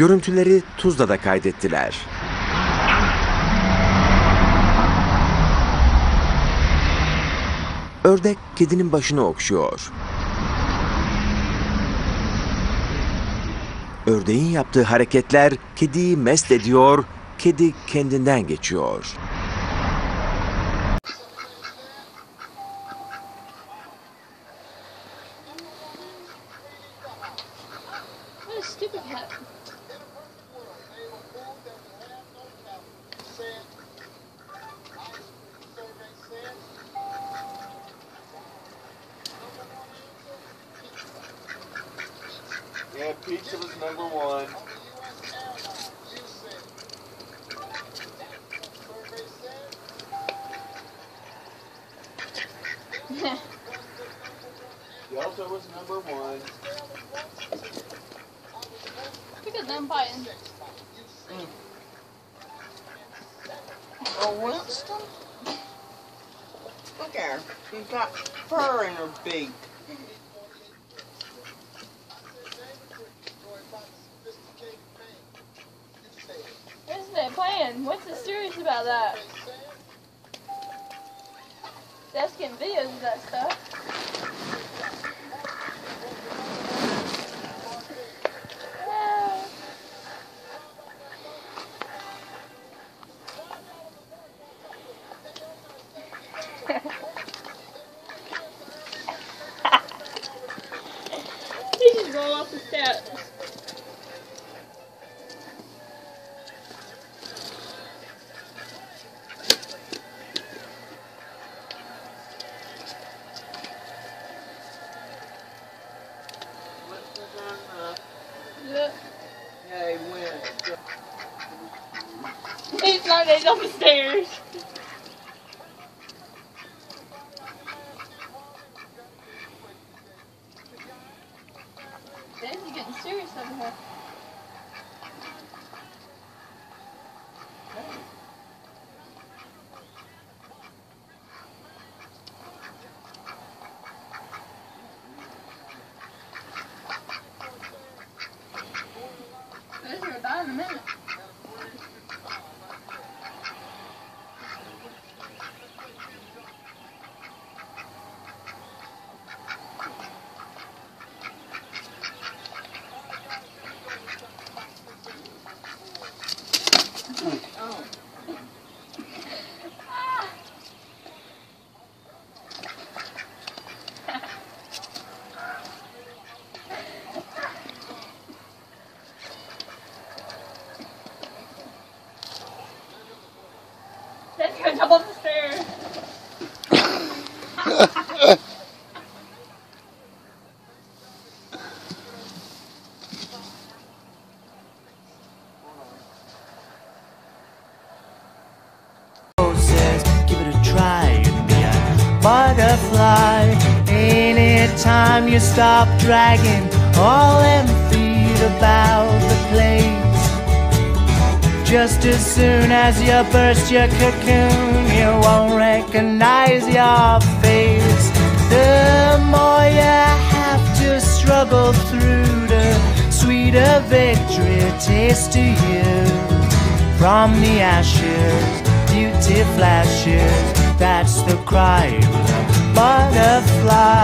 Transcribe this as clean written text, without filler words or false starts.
Görüntüleri Tuzla'da kaydettiler. Ördek kedinin başını okşuyor. Ördeğin yaptığı hareketler kediyi mest ediyor, kedi kendinden geçiyor. Yeah, pizza was number one. Delta was number one. Look at them biting. Oh, Winston? Look at her. She's got fur in her beak. Isn't it playing? What's so serious about that? That's getting videos of that stuff. He just rolled off the steps. Look. Yeah, he went. He's not even on the stairs. Dan's getting serious over here. Those are about a minute. Oh. Let's go jump up the stairs. Give it a try and be a butterfly. Anytime you stop dragging all them feet about the place, just as soon as you burst your cocoon, you won't recognize your face. The more you have to struggle through, the sweeter victory tastes to you. From the ashes, beauty flashes, that's the cry of the butterfly.